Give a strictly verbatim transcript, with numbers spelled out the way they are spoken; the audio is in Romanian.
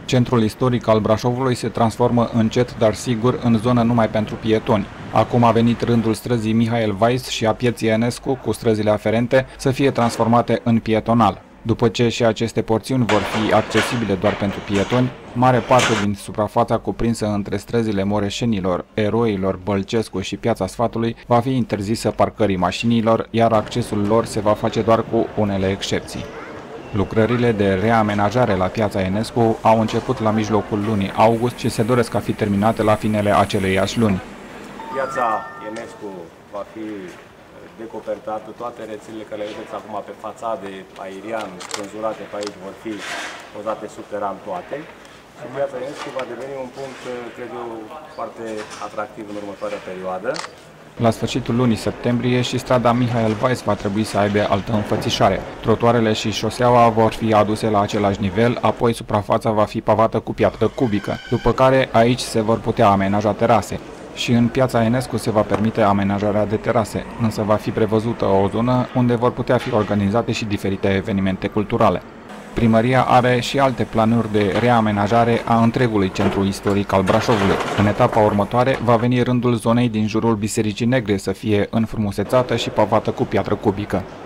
Centrul istoric al Brașovului se transformă încet, dar sigur, în zonă numai pentru pietoni. Acum a venit rândul străzii Mihail Weiss și a pieții Enescu, cu străzile aferente, să fie transformate în pietonal. După ce și aceste porțiuni vor fi accesibile doar pentru pietoni, mare parte din suprafața cuprinsă între străzile Moreșenilor, Eroilor, Bălcescu și Piața Sfatului va fi interzisă parcării mașinilor, iar accesul lor se va face doar cu unele excepții. Lucrările de reamenajare la Piața Enescu au început la mijlocul lunii august și se doresc a fi terminate la finele aceleiași luni. Piața Enescu va fi decopertată, toate rețelele care le vedeți acum pe fațade, aerian, spânzurate pe aici, vor fi pozate subteran toate. Și Piața Enescu va deveni un punct, cred eu, foarte atractiv în următoarea perioadă. La sfârșitul lunii septembrie și strada Mihail Weiss va trebui să aibă altă înfățișare. Trotuarele și șoseaua vor fi aduse la același nivel, apoi suprafața va fi pavată cu piatră cubică, după care aici se vor putea amenaja terase. Și în Piața Enescu se va permite amenajarea de terase, însă va fi prevăzută o zonă unde vor putea fi organizate și diferite evenimente culturale. Primăria are și alte planuri de reamenajare a întregului centru istoric al Brașovului. În etapa următoare va veni rândul zonei din jurul Bisericii Negre să fie înfrumusețată și pavată cu piatră cubică.